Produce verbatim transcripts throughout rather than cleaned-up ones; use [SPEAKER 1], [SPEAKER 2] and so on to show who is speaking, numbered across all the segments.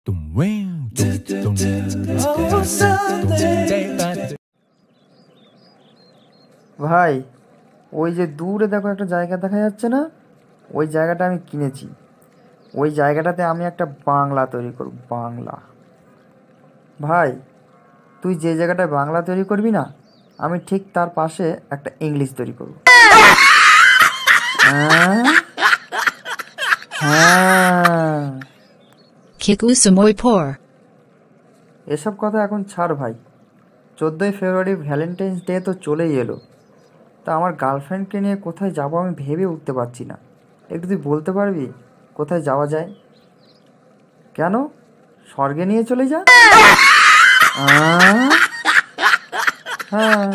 [SPEAKER 1] ভাই, ওই যে দূরে দেখো একটা জায়গা দেখা যাচ্ছে না, ওই জায়গাটা আমি কিনেছি। ওই জায়গাটাতে আমি একটা বাংলা তৈরি করব, বাংলা। ভাই, তুই যে জায়গাটায় বাংলা তৈরি করবি না, আমি ঠিক তার পাশে একটা ইংলিশ তৈরি করব। হ্যাঁ হ্যাঁ, এসব কথা এখন ছাড় ভাই। চোদ্দোই ফেব্রুয়ারি ভ্যালেন্টাইন্স ডে তো চলেই এলো। তা আমার গার্লফ্রেন্ডকে নিয়ে কোথায় যাব আমি ভেবে উঠতে পারছি না। একটু তুই বলতে পারবি কোথায় যাওয়া যায়? কেন, স্বর্গে নিয়ে চলে যা। আহ? হ্যাঁ,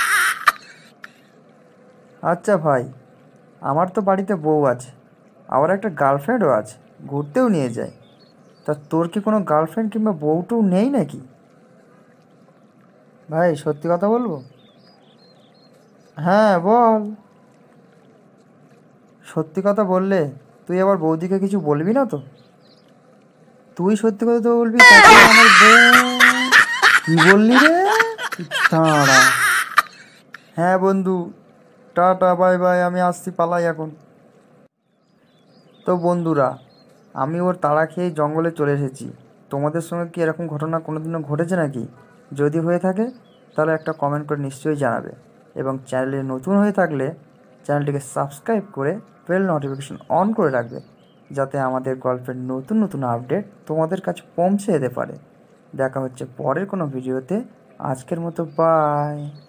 [SPEAKER 1] আচ্ছা ভাই, আমার তো বাড়িতে বউ আছে, আবার একটা গার্লফ্রেন্ডও আছে, ঘুরতেও নিয়ে যায়। তা তোর কি কোনো গার্লফ্রেন্ড কিংবা বউটু নেই নাকি? ভাই, সত্যি কথা বলবো? হ্যাঁ বল। সত্যি কথা বললে তুই আবার বৌদিকে কিছু বলবি না তো? তুই সত্যি কথা তো বলবি, তারপরে আমার বউ। কি বললি রে? দাঁড়া। হ্যাঁ বন্ধু, টাটা বাই বাই, আমি আসছি, পালাই এখন। তো বন্ধুরা, আমি ওর তাড়া খেয়ে জঙ্গলে চলে এসেছি। তোমাদের সঙ্গে কি এরকম ঘটনা কোনোদিনও ঘটেছে নাকি? যদি হয়ে থাকে তাহলে একটা কমেন্ট করে নিশ্চয়ই জানাবে। এবং চ্যানেলে নতুন হয়ে থাকলে চ্যানেলটিকে সাবস্ক্রাইব করে বেল নোটিফিকেশন অন করে রাখবে, যাতে আমাদের গল্পের নতুন নতুন আপডেট তোমাদের কাছে পৌঁছে যেতে পারে। দেখা হচ্ছে পরের কোনো ভিডিওতে। আজকের মতো বাই।